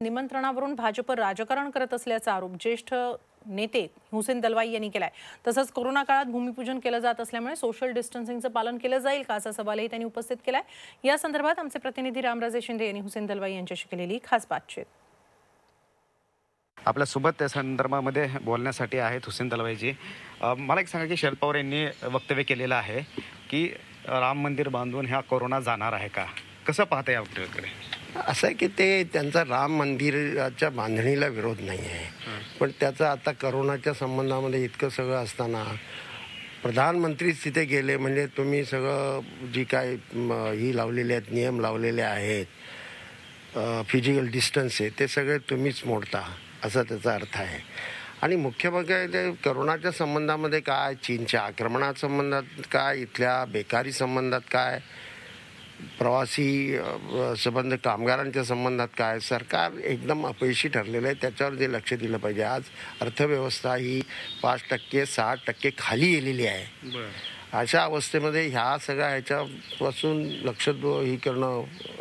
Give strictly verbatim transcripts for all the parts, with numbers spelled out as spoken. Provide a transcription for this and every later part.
निमंत्रणावरून भाजप राजकारण करत असल्याचा आरोप ज्येष्ठ नेते हुसेन दलवाई यांनी केलाय। तसंच कोरोना काळात भूमिपूजन केलं जात असल्यामुळे सोशल डिस्टन्सिंगचं पालन केलं जाईल का असा सवालही त्यांनी उपस्थित केलाय। या संदर्भात आमचे प्रतिनिधी रामराजे शिंदे यांनी हुसेन दलवाई यांच्याशी केलेली खास बातचीत। आपल्या सोबत त्या संदर्भामध्ये बोलण्यासाठी आहेत हुसेन दलवाईजी। मला एक सांगा की शरद पवार यांनी वक्तव्य केलेलं आहे की राम मंदिर बांधून ह्या कोरोना जाणार आहे का, कसं पाहता या वक्तव्याकडे? असं आहे की ते त्यांचा राम मंदिराच्या बांधणीला विरोध नाही आहे, पण त्याचा आता करोनाच्या संबंधामध्ये इतकं सगळं असताना प्रधानमंत्रीच तिथे गेले म्हणजे तुम्ही सगळं जी काय ही लावलेले आहेत, नियम लावलेले आहेत, फिजिकल डिस्टन्स आहे, ते सगळे तुम्हीच मोडता असा त्याचा अर्थ आहे। आणि मुख्य म्हणजे करोनाच्या संबंधामध्ये काय, चीनच्या आक्रमणाच्या संबंधात काय, इथल्या बेकारी संबंधात काय, प्रवासी संबंध कामगारांच्या संबंधात काय, सरकार एकदम अपयशी ठरलेलं आहे। त्याच्यावर जे लक्ष दिलं पाहिजे। आज अर्थव्यवस्था ही पाच टक्के सहा टक्के खाली गेलेली आहे। अशा अवस्थेमध्ये ह्या सगळ्या ह्याच्यापासून लक्ष ही करणं,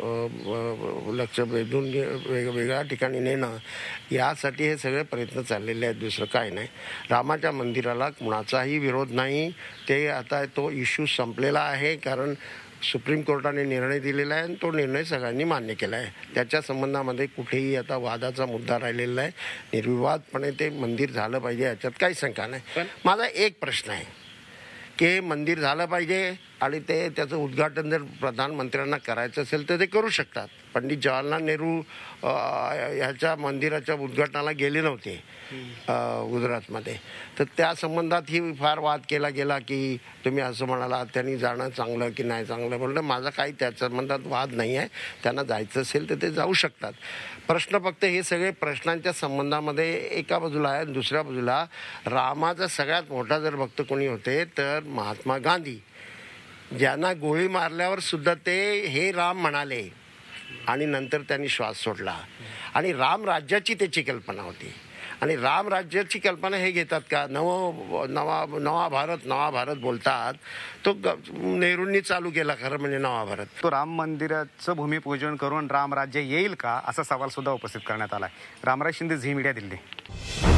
लक्ष वेधून वेगवेगळ्या ठिकाणी नेणं, यासाठी हे सगळे प्रयत्न चाललेले आहेत, दुसरं काय नाही। रामाच्या मंदिराला कुणाचाही विरोध नाही। ते आता तो इश्यू संपलेला आहे, कारण सुप्रीम कोर्टाने निर्णय दिलेला आहे आणि तो निर्णय सगळ्यांनी मान्य केला आहे। त्याच्या संबंधामध्ये कुठेही आता वादाचा मुद्दा राहिलेला आहे। निर्विवादपणे ते मंदिर झालं पाहिजे, याच्यात काही शंका नाही। पण माझा एक प्रश्न आहे की मंदिर झालं पाहिजे आणि ते त्याचं उद्घाटन जर प्रधानमंत्र्यांना करायचं असेल तर ते करू शकतात। पंडित जवाहरलाल नेहरू ह्याच्या मंदिराच्या उद्घाटनाला गेले नव्हते गुजरातमध्ये, तर त्या संबंधात ही फार वाद केला गेला की तुम्ही असं म्हणाला त्यांनी जाणं चांगलं की नाही चांगलं। म्हणलं माझा काही त्या संबंधात वाद नाही आहे, त्यांना जायचं असेल तर ते जाऊ शकतात। प्रश्न फक्त हे सगळे प्रश्नांच्या संबंधामध्ये एका बाजूला आहे, दुसऱ्या बाजूला रामाचा सगळ्यात मोठा जर भक्त कोणी होते तर महात्मा गांधी, ज्यांना गोळी मारल्यावर सुद्धा ते हे राम म्हणाले आणि नंतर त्यांनी श्वास सोडला। आणि राम राज्याची त्याची कल्पना होती आणि राम राज्याची कल्पना हे घेतात का, नव नवा नवा भारत नवा भारत बोलतात, तो नेहरूंनी चालू केला खरं म्हणजे नवा भारत। तो राम मंदिराचं भूमिपूजन करून राम राज्य येईल का असा सवाल सुद्धा उपस्थित करण्यात आला आहे। Ramraj Shinde, Zee media, Delhi.